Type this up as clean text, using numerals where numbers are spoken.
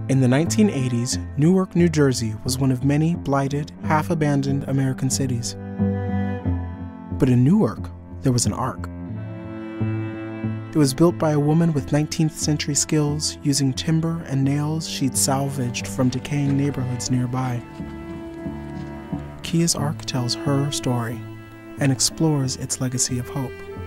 In the 1980s, Newark, New Jersey was one of many blighted, half-abandoned American cities. But in Newark, there was an Ark. It was built by a woman with 19th century skills using timber and nails she'd salvaged from decaying neighborhoods nearby. Kea's Ark tells her story and explores its legacy of hope.